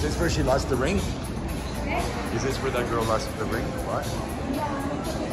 this where she lost the ring? Is this where that girl lost the ring? What?